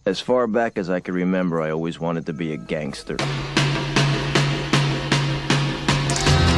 As far back as I can remember, I always wanted to be a gangster.